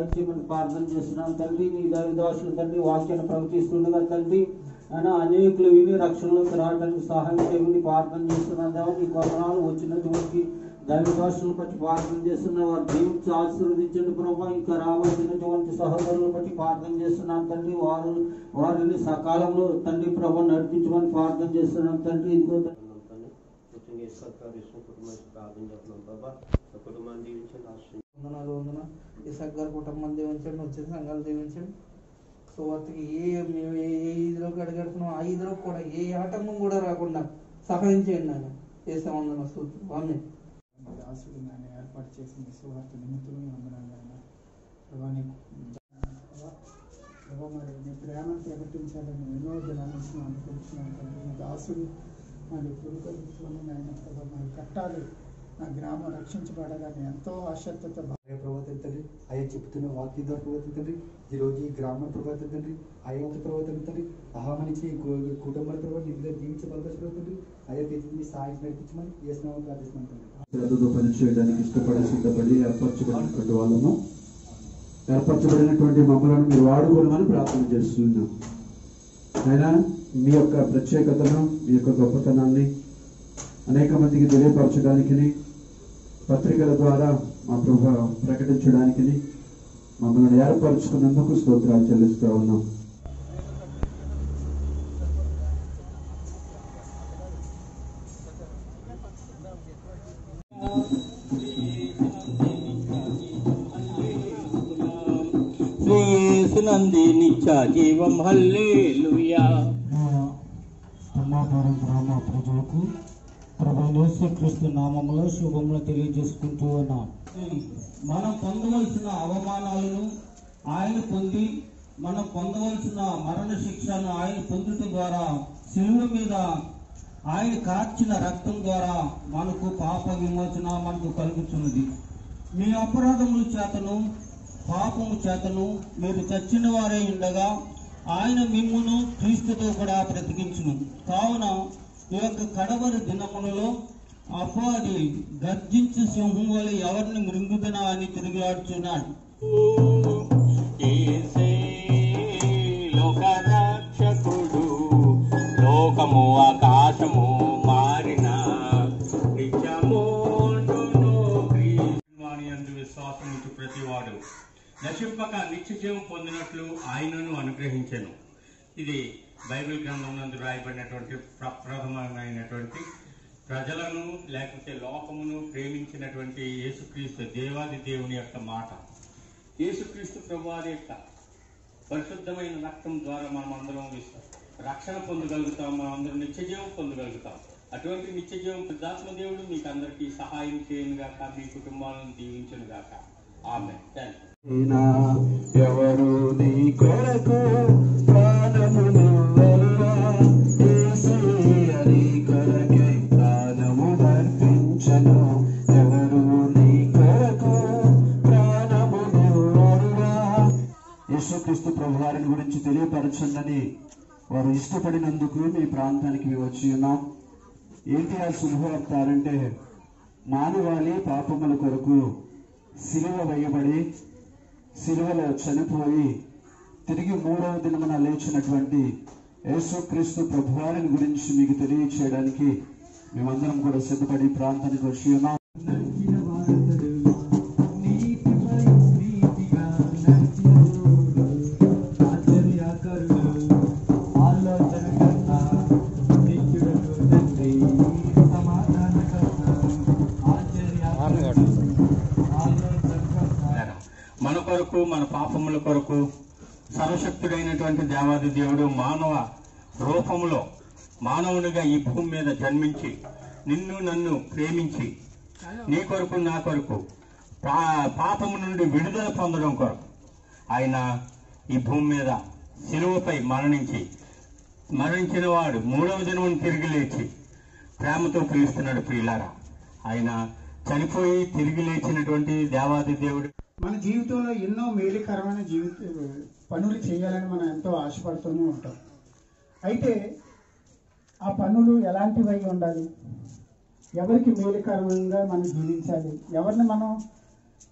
సహాయం చేయమని ప్రార్థన చేస్తున్నాం తండ్రి. నీ దైవదాసులు తండ్రి వాక్యాన్ని ప్రవర్తిస్తుండగా తండ్రి ఆయన అనేకులు విని రక్షణలోకి రావడానికి సహాయం చేయమని ప్రార్థన చేస్తున్నాం దేవా. నీ కొరణాలు వచ్చినటువంటి దైవదాసులను బట్టి ప్రార్థన చేస్తున్న వారు జీవించి ఆశీర్వదించండి ప్రభావ. ఇంకా రావాల్సినటువంటి సహోదరులను బట్టి ప్రార్థన చేస్తున్నాం తండ్రి. వారిని సకాలంలో తండ్రి ప్రభావ నడిపించమని ప్రార్థన చేస్తున్నాం తండ్రి. ఇదిగో ఇసాక్ గారి కుటుంబం దీవించండి, వచ్చే సంఘాలు దీవించండి. సో వాటికి ఏ ఇదిలోకి అడిగడుతున్నాం ఆ ఇదిలో కూడా ఏ ఆటంకం కూడా రాకుండా సహాయం చేయండి ఆయన. చేస్తామన్న సూత్రం దాసుడు ఆయన ఏర్పాటు చేసిన సువార్త నిమిత్తం వందనాలు ఆయన. ప్రభావ మరి నీ ప్రేమను ప్రకటించాలని ఎన్నో దినాల నుంచి అనుకుంటున్నాను తండ్రి. నీ దాసుడు మరి పురుగొల్పుకొని ఆయన ప్రభావ మరి కట్టాలి, నా గ్రామం రక్షించబడాలని ఎంతో ఆసక్తితో ప్రవర్తన తండ్రి. అయ్యా చెప్తున్న వాక్య ద్వారా ప్రవర్తన తండ్రి. ఈరోజు ఈ గ్రామ ప్రవర్తన తండ్రి, అయ్యా ప్రవర్తన తండ్రి, ఆహామనికి కుటుంబాల ప్రభావం నిధులు జీవించబలపరచడం తండ్రి. అయ్యా ప్రతిదీ సాయం నడిపించమని ఏ స్నేహం ప్రార్థిస్తున్నాం తండ్రి. శ్రద్ధతో పనిచేయడానికి ఇష్టపడి సిద్ధపడి ఏర్పరచబడినటువంటి వాళ్ళను, ఏర్పరచబడినటువంటి మమ్మలను మీరు వాడుకోనమని ప్రార్థన చేస్తున్నాం. అయినా మీ యొక్క ప్రత్యేకతను, మీ యొక్క గొప్పతనాన్ని అనేక మందికి తెలియపరచడానికి, పత్రికల ద్వారా మా ప్రభు ప్రకటించడానికి మమ్మల్ని ఏర్పరచుకున్నందుకు స్తోత్రాలు చెల్లిస్తూ ఉన్నాం. నిత్య జీవం హల్లెలూయా. అమ్మాపురం గ్రామ ప్రజలకు ప్రభువైన యేసుక్రీస్తు నామములో శుభములు తెలియజేసుకుంటూ ఉన్నాం. మనం పొందవలసిన అవమానాలను ఆయన పొంది, మనం పొందవలసిన మరణ శిక్షను ఆయన పొందుట ద్వారా, శిలువ మీద ఆయన కార్చిన రక్తం ద్వారా మనకు పాప విమోచన మనకు కలుగుతున్నది. మీ అపరాధముల చేతను పాపము చేతను మీరు చచ్చిన వారే ఉండగా ఆయన మిమ్మును క్రీస్తుతో కూడా బ్రతికించును. కావున ఈ యొక్క కడవరి దినములలో అపవాది గర్జించు సింహం వలె ఎవరిని మృంగుదనా అని తిరిగాడుచున్నాడు. లోకరక్షకుడు లోకము ఆకాశము మారిన నిత్యమోండును విశ్వాసము ప్రతివాడు నశింపక నిత్య జీవం పొందినట్లు ఆయనను అనుగ్రహించెను. ఇది బైబిల్ గ్రంథం నందు రాయబడినటువంటి ప్రప్రథమైనటువంటి ప్రజలను లేకపోతే లోకమును ప్రేమించినటువంటి యేసుక్రీస్తు దేవాది దేవుని యొక్క మాట. యేసుక్రీస్తు ప్రభువారి యొక్క పరిశుద్ధమైన రక్తం ద్వారా మనం అందరం రక్షణ పొందగలుగుతాం, మనం అందరం నిత్య జీవం పొందగలుగుతాం. అటువంటి నిత్య జీవం పరిశుద్ధాత్మ దేవుడు మీకు అందరికీ సహాయం చేయను గాక, మీ కుటుంబాలను దీవించును గాక. ఆమేన్. ఎవరు నీ కొరకు ప్రాణమును యేసయ్యని కొరకై ప్రాణము అర్పించెను. ఎవరు నీ కొరకు ప్రాణమును యేసుక్రీస్తు ప్రభువారిని గురించి తెలియపరచండి వారు ఇష్టపడినందుకు మీ ప్రాంతానికి వచ్చి ఉన్నాం. ఏంటి ఆ శుభవార్త అంటే, మానవాళి పాపముల కొరకు సిలువ వేయబడి సిలువలో చనిపోయి తిరిగి 3వ దినమున లేచినటువంటి యేసుక్రీస్తు ప్రభువారిని గురించి మీకు తెలియచేయడానికి మేమందరం కూడా సిద్ధపడి ప్రాంతానికి వచ్చి ఉన్నాం. మన కొరకు, మన పాపముల కొరకు సర్వశక్తుడైనటువంటి దేవాది దేవుడు మానవ రూపంలో మానవునిగా ఈ భూమి మీద జన్మించి నిన్ను నన్ను ప్రేమించి నీ కొరకు నా కొరకు పాపము నుండి విడుదల పొందడం కొరకు ఆయన ఈ భూమి మీద శిలువపై మరణించిన వాడు 3వ దినమును తిరిగి లేచి ప్రేమతో పిలుస్తున్నాడు. ప్రియులారా, ఆయన చనిపోయి తిరిగి లేచినటువంటి దేవాది దేవుడు. మన జీవితంలో ఎన్నో మేలుకరమైన పనులు చేయాలని మనం ఎంతో ఆశపడుతూనే ఉంటాం. అయితే ఆ పనులు ఎలాంటివై ఉండాలి, ఎవరికి మేలుకరంగా మనం జీవించాలి, ఎవరిని మనం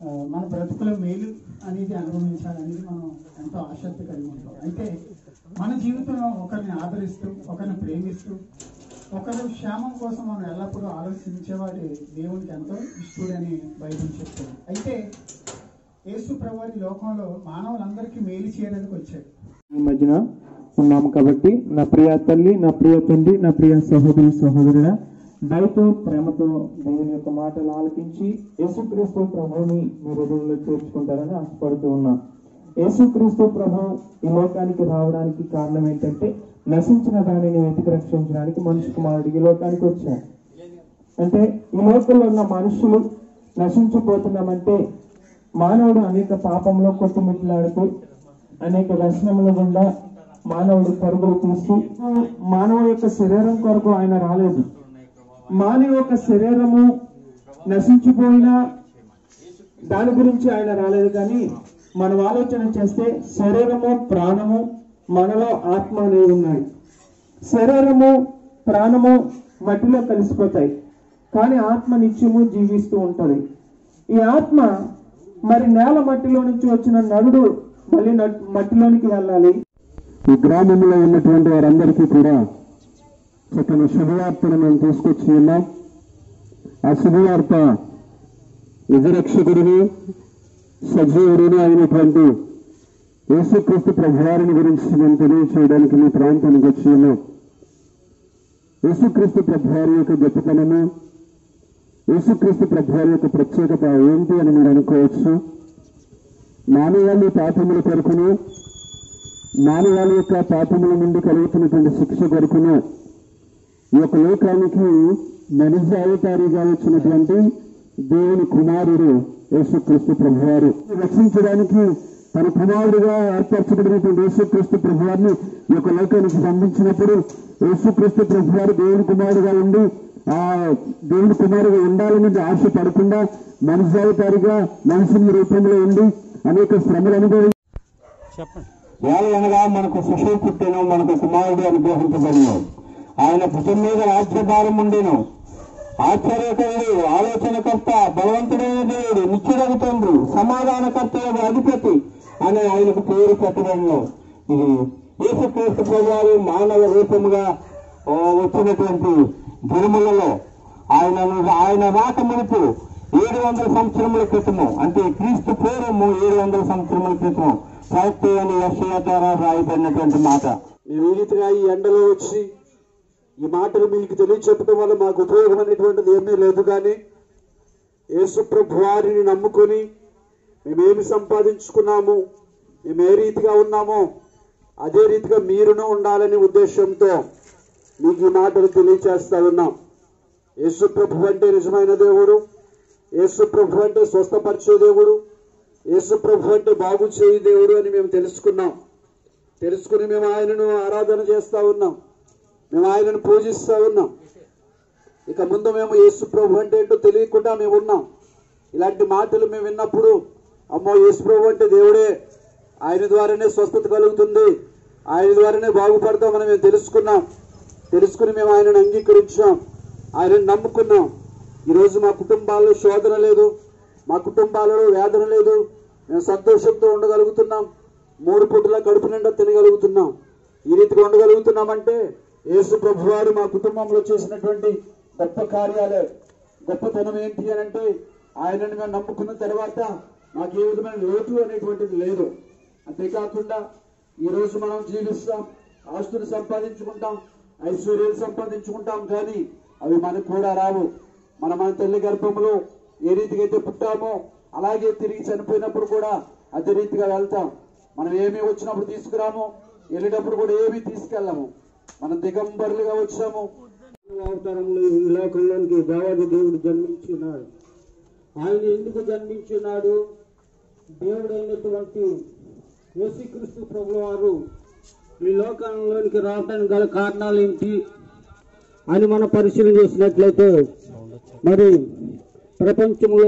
మన బ్రతుకుల మేలు అనేది అనుభవించాలనేది మనం ఎంతో ఆసక్తి కలిగి ఉంటాం. అయితే మన జీవితంలో ఒకరిని ఆదరిస్తూ, ఒకరిని ప్రేమిస్తూ, ఒకరి క్షేమం కోసం మనం ఎల్లప్పుడూ ఆలోచించేవాడి దేవునికి ఎంతో ఇష్టడని బైబిల్ చెప్తుంది. అయితే యేసు ప్రభువు లోకంలో మానవులందరికీ మేలు చేయడానికి వచ్చాడు. ఈ మధ్యన ఉన్నాము కాబట్టి నా ప్రియ తల్లి, నా ప్రియ తండ్రి, నా ప్రియ సహోదరి సహోదరుడా, దయతో ప్రేమతో దేవుని యొక్క మాటలు ఆలకించి యేసుక్రీస్తు ప్రభువుని మీ హృదయంలో చేర్చుకుంటారని ఆశపడుతూ ఉన్నా. యేసుక్రీస్తు ప్రభు ఈ లోకానికి రావడానికి కారణం ఏంటంటే నశించిన దానిని వెతికి రక్షించడానికి మనిషి కుమారుడు ఈ లోకానికి వచ్చాడు. అంటే ఈ లోకంలో ఉన్న మనుషులు నశించిపోతున్నామంటే మానవుడు అనేక పాపంలో కొట్టుమిట్లాడుతూ అనేక వ్యసనముల గుండా మానవుడు పరుగులు తీస్తూ, మానవుడి యొక్క శరీరం కొరకు ఆయన రాలేదు. మానవ యొక్క శరీరము నశించిపోయినా దాని గురించి ఆయన రాలేదు. కానీ మనం ఆలోచన చేస్తే శరీరము ప్రాణము మనలో ఆత్మ అనేవి ఉన్నాయి. శరీరము ప్రాణము మట్టిలో కలిసిపోతాయి, కానీ ఆత్మ నిత్యము జీవిస్తూ ఉంటది. ఈ ఆత్మ మరి నేల మట్టిలో నుంచి వచ్చిన నరుడు మళ్ళీ మట్టిలోనికి వెళ్ళాలి. ఈ గ్రామంలో ఉన్నటువంటి వారందరికీ కూడా చక్కని శుభవార్తను మేము తీసుకొచ్చి ఉన్నాం. ఆ శుభవార్త విజరక్షకుడిని సజీవుడిని అయినటువంటి యేసుక్రీస్తు ప్రభువారిని గురించి మేము తెలియచేయడానికి మీ ప్రాంతానికి వచ్చి ఉన్నాం. యేసుక్రీస్తు ప్రభువారి యొక్క గొప్పతనము, యేసుక్రీస్తు ప్రభువారి యొక్క ప్రత్యేకత ఏంటి అని మీరు అనుకోవచ్చు. మానవాళి పాపముల కొరకును, మానవాళి యొక్క పాపముల నుండి కలుగుతున్నటువంటి శిక్ష కొరకును ఈ యొక్క లోకానికి మనిషి అవతారిగా వచ్చినటువంటి దేవుని కుమారుడు యేసుక్రీస్తు ప్రభువారు రక్షించడానికి తన కుమారుడిగా ఏర్పరచబడినటువంటి యేసుక్రీస్తు ప్రభువారిని ఈ యొక్క లోకానికి పంపించినప్పుడు యేసుక్రీస్తు ప్రభువారు దేవుని కుమారుడుగా ఉండి ఆ దేవుని కుమారుగా ఉండాలని ఆశ పడకుండా మనిషి అవతారిగా మనుషుని రూపంలో ఉండి అనేక శ్రమలు అనుభవించి అనగా మనకు శిశువు పుట్టెను, మనకు కుమారుడు అనుగ్రహించబడిను. ఆయన భుజం మీద రాజ్యభారం ఉండెను. ఆశ్చర్యకరుడు, ఆలోచనకర్త, బలవంతుడైన దేవుడు, నిత్యుడగు తండ్రి, సమాధానకర్త అధిపతి అని ఆయనకు పేరు పెట్టబడిను. ఇది యేసుక్రీస్తు ప్రభువారు మానవ రూపముగా వచ్చినటువంటి దినములలో ఆయన రాక మునుపు 700 సంవత్సరముల క్రితము, అంటే క్రీస్తు పూర్వము 700 సంవత్సరముల క్రితము ప్రవక్త అని యెషయా ద్వారా రాయబడినటువంటి మాట. మేము ఈ రీతిగా ఈ ఎండలో వచ్చి ఈ మాటలు మీకు తెలియచెప్పడం వల్ల మాకు ఉపయోగమైనటువంటిది ఏమీ లేదు. కానీ యేసు ప్రభువారిని నమ్ముకొని మేమేమి సంపాదించుకున్నాము, మేము ఏ రీతిగా ఉన్నామో అదే రీతిగా మీరును ఉండాలనే ఉద్దేశంతో మీకు ఈ మాటలు తెలియచేస్తా ఉన్నాం. యేసు ప్రభు అంటే నిజమైన దేవుడు, యేసు ప్రభు అంటే స్వస్థపరిచే దేవుడు, యేసు ప్రభు అంటే బాగు చేయి దేవుడు అని మేము తెలుసుకుని మేము ఆయనను ఆరాధన చేస్తా ఉన్నాం, మేము ఆయనను పూజిస్తూ ఉన్నాం. ఇక ముందు మేము యేసు ప్రభు అంటే ఏంటో తెలియకుండా మేము ఉన్నాం. ఇలాంటి మాటలు మేము విన్నప్పుడు అమ్మో యేసు ప్రభు అంటే దేవుడే, ఆయన ద్వారానే స్వస్థత కలుగుతుంది, ఆయన ద్వారానే బాగుపడతామని మేము తెలుసుకుని మేము ఆయనను అంగీకరించాం, ఆయనను నమ్ముకున్నాం. ఈరోజు మా కుటుంబాల్లో శోధన లేదు, మా కుటుంబాలలో వేదన లేదు, మేము సంతోషంతో ఉండగలుగుతున్నాం, 3 పూటల కడుపు నిండా తినగలుగుతున్నాం. ఈ రీతిగా ఉండగలుగుతున్నామంటే యేసు ప్రభువారు మా కుటుంబంలో చేసినటువంటి గొప్ప కార్యాలే. గొప్పతనం ఏంటి అని అంటే ఆయనను మేము నమ్ముకున్న తర్వాత మాకు ఏ విధమైన లోటు అనేటువంటిది లేదు. అంతేకాకుండా ఈరోజు మనం జీవిస్తాం, ఆస్తులు సంపాదించుకుంటాం, ఐశ్వర్యాలు సంపాదించుకుంటాం, కానీ అవి మనకు కూడా రావు. మన తల్లి గర్భంలో ఏ రీతిగా అయితే పుట్టామో అలాగే తిరిగి చనిపోయినప్పుడు కూడా అదే రీతిగా వెళ్తాం. మనం ఏమి వచ్చినప్పుడు తీసుకురాము, వెళ్ళేటప్పుడు కూడా ఏమీ తీసుకెళ్ళము. మనం దిగంబరులుగా వచ్చాము. అవతారంలో ఈ లోకంలోనికి దేవాది దేవుడు జన్మించున్నాడు. ఆయన ఎందుకు జన్మించున్నాడు? దేవుడైనటువంటి యేసుక్రీస్తు ప్రభువారు ఈ లోకంలోనికి రావడానికి గల కారణాలు ఏంటి అని మనం పరిశీలన చేసినట్లయితే, మరి ప్రపంచంలో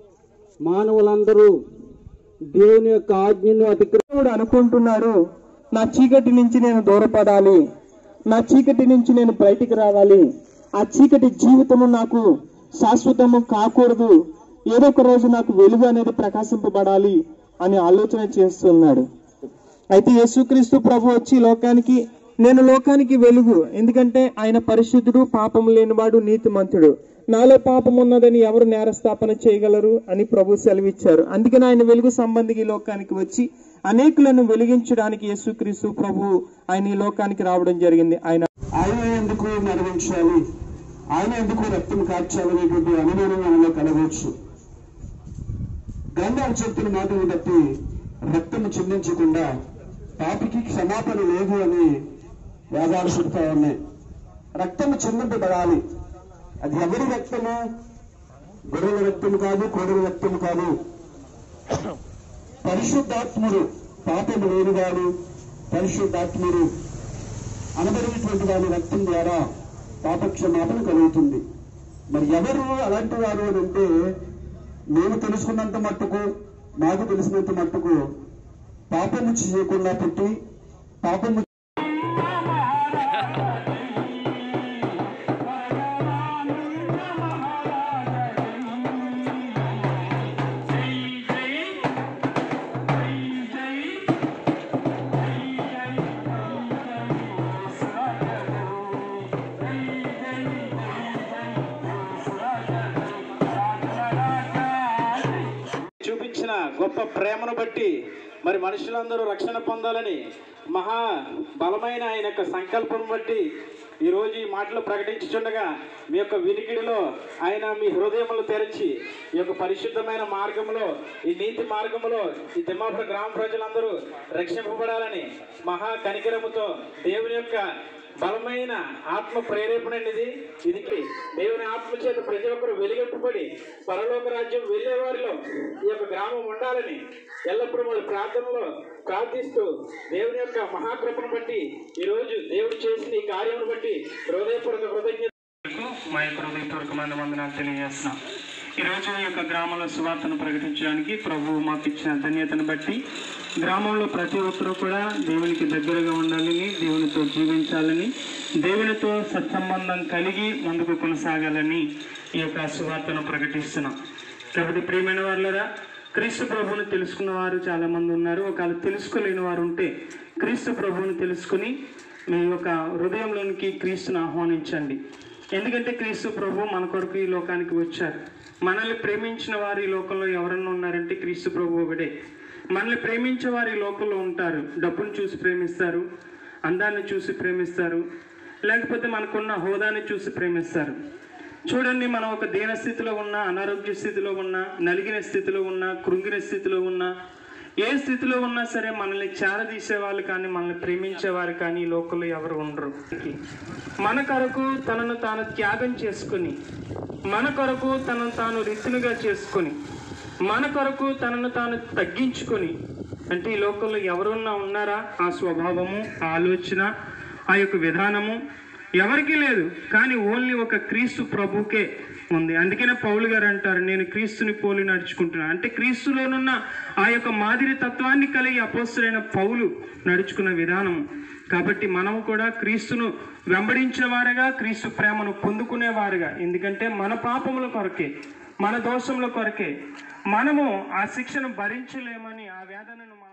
మానవులందరూ దేవుని యొక్క ఆజ్ఞను అతిక్రమించుడు అనుకుంటున్నారు. నా చీకటి నుంచి నేను దూరపడాలి, నా చీకటి నుంచి నేను బయటికి రావాలి, ఆ చీకటి జీవితము నాకు శాశ్వతము కాకూడదు, ఏదో ఒక రోజు నాకు వెలుగు అనేది ప్రకాశింపబడాలి అని ఆలోచన చేస్తున్నాడు. అయితే యేసుక్రీస్తు ప్రభు వచ్చి లోకానికి, నేను లోకానికి వెలుగు, ఎందుకంటే ఆయన పరిశుద్ధుడు, పాపం లేనివాడు, నీతిమంతుడు, నాలో పాపం ఉన్నదని ఎవరు నేరస్థాపన చేయగలరు అని ప్రభు సెలవిచ్చారు. అందుకని ఆయన వెలుగు సంబంధికి ఈ లోకానికి వచ్చి అనేకులను వెలిగించడానికి యేసుక్రీస్తు ప్రభు ఆయన ఈ లోకానికి రావడం జరిగింది. ఆయన ఎందుకు మరణించాలి, ఆయన ఎందుకు రక్తం కార్చాలనేటువంటి అనుమానం మనలో కలగవచ్చు. గ్రంథాలు చెప్తున్న మాటను బట్టి రక్తము చిందించకుండా పాపికి క్షమాపణ లేదు అని వేదాలు చెప్తా ఉన్నాయి. రక్తము చిందింపబడాలి. అది ఎవరి రక్తము? గొర్రెల రక్తము కాదు, కోడల రక్తము కాదు. పరిశుద్ధాత్ముడు, పాపము లేనివాడు పరిశుద్ధాత్ముడు అనబడినటువంటి వారి రక్తం ద్వారా పాపక్షమాపణ కలుగుతుంది. మరి ఎవరు అలాంటి వారు అని అంటే, మేము తెలుసుకున్నంత మట్టుకు, మాకు తెలిసినంత మట్టుకు పాపము చేయకుండా పుట్టి పాపము చూపించిన గొప్ప ప్రేమను బట్టి మరి మనుషులందరూ రక్షణ పొందాలని మహా బలమైన ఆయన యొక్క సంకల్పం బట్టి ఈరోజు ఈ మాటలు ప్రకటించుచుండగా మీ యొక్క వినికిడిలో ఆయన మీ హృదయములు తెరిచి ఈ యొక్క పరిశుద్ధమైన మార్గంలో, ఈ నీతి మార్గంలో ఈ తిమ్మాపురం గ్రామ ప్రజలందరూ రక్షింపబడాలని మహా కనికరముతో దేవుని యొక్క బలమైన ఆత్మ ప్రేరేపణ అనేది ఇది. దేవుని ఆత్మ చేత ప్రతి ఒక్కరు వెలిగింపబడి పరలోక రాజ్యం వెళ్లే వారిలో ఈ యొక్క గ్రామం ఉండాలని ఎల్లప్పుడూ వాళ్ళ ప్రార్థనలో ప్రార్థిస్తూ దేవుని యొక్క మహాకృపను బట్టి ఈరోజు దేవుడు చేసిన ఈ కార్యమును బట్టి హృదయపూర్వక కృతజ్ఞతలు, మా యొక్క హృదయపూర్వకమైన వందనాలు తెలియజేస్తున్నాం. ఈరోజు ఈ యొక్క గ్రామంలో సువార్తను ప్రకటించడానికి ప్రభువు మాకు ఇచ్చిన ధన్యతను బట్టి గ్రామంలో ప్రతి ఒక్కరూ కూడా దేవునికి దగ్గరగా ఉండాలని, దేవునితో జీవించాలని, దేవునితో సత్సంబంధం కలిగి ముందుకు కొనసాగాలని ఈ యొక్క సువార్తను ప్రకటిస్తున్నాం. కాబట్టి ప్రియమైన వారులారా, క్రీస్తు ప్రభువును తెలుసుకున్న వారు చాలామంది ఉన్నారు. ఒకవేళ తెలుసుకోలేని వారు ఉంటే క్రీస్తు ప్రభువును తెలుసుకుని మీ యొక్క హృదయంలోనికి క్రీస్తును ఆహ్వానించండి. ఎందుకంటే క్రీస్తు ప్రభు మన కొరకు ఈ లోకానికి వచ్చారు. మనల్ని ప్రేమించిన వారు ఈ లోకంలో ఎవరన్నా ఉన్నారంటే క్రీస్తు ప్రభు ఒకడే. మనల్ని ప్రేమించే వారు ఈ లోకంలో ఉంటారు. డబ్బును చూసి ప్రేమిస్తారు, అందాన్ని చూసి ప్రేమిస్తారు, లేకపోతే మనకున్న హోదాని చూసి ప్రేమిస్తారు. చూడండి, మనం ఒక దీన స్థితిలో ఉన్నా, అనారోగ్య స్థితిలో ఉన్నా, నలిగిన స్థితిలో ఉన్నా, కృంగిన స్థితిలో ఉన్నా, ఏ స్థితిలో ఉన్నా సరే మనల్ని చేరదీసే వాళ్ళు కానీ, మనల్ని ప్రేమించేవారు కానీ ఈ లోకంలో ఎవరు ఉండరు. మన కొరకు తనను తాను త్యాగం చేసుకుని, మన కొరకు తనను తాను రిక్తులుగా చేసుకొని, మన కొరకు తనను తాను తగ్గించుకొని, అంటే ఈ లోకంలో ఎవరున్నా ఉన్నారా? ఆ స్వభావము, ఆ ఆలోచన, ఆ యొక్క విధానము ఎవరికీ లేదు. కానీ ఓన్లీ ఒక క్రీస్తు ప్రభుకే ఉంది. అందుకనే పౌలు గారు అంటారు, నేను క్రీస్తుని పోలి నడుచుకుంటున్నాను. అంటే క్రీస్తులోనున్న ఆ యొక్క మాదిరి తత్వాన్ని కలిగి అపోస్తలుడైన పౌలు నడుచుకున్న విధానం. కాబట్టి మనం కూడా క్రీస్తును వెంబడించిన వారుగా, క్రీస్తు ప్రేమను పొందుకునేవారుగా, ఎందుకంటే మన పాపముల కొరకే, మన దోషముల కొరకే మనము ఆ శిక్షను భరించలేమని, ఆ వేదనను